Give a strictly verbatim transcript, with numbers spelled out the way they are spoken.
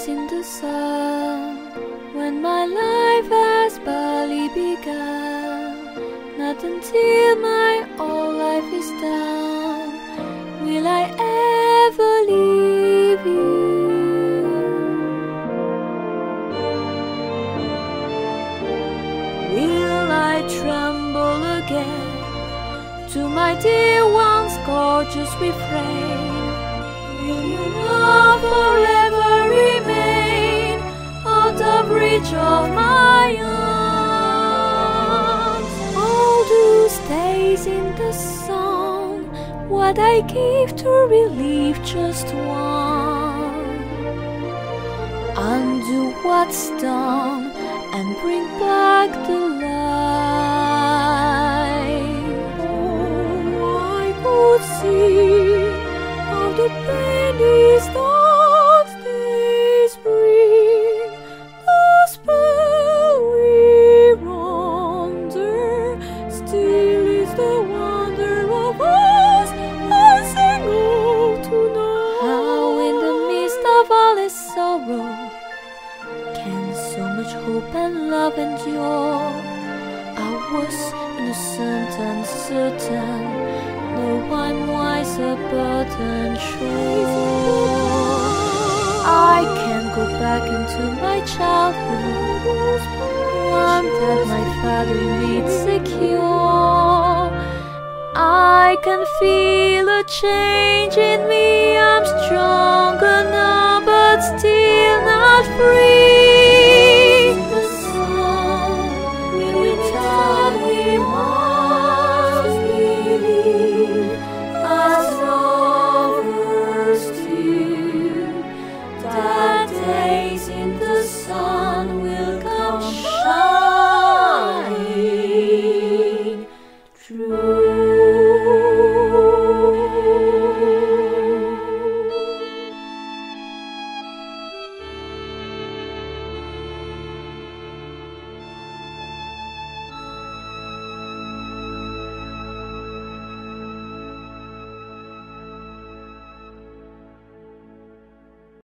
days in the sun, when my life has barely begun. Not until my whole life is done will I ever leave you. Will I tremble again to my dear one's gorgeous refrain? Will your love forever remain out of reach of my arms? All those days in the sun, what I give to relieve just one. Undo what's done and bring back the light. Oh, I could see how the pain is those days bring. The spell we're under still is the wonder of us unsingle tonight. How in the midst of all this sorrow can so much hope and love endure? I was innocent and certain, no one wiser but unsure. I can't go back into my childhood, one that my father made secure. I can feel a change in me, I'm stronger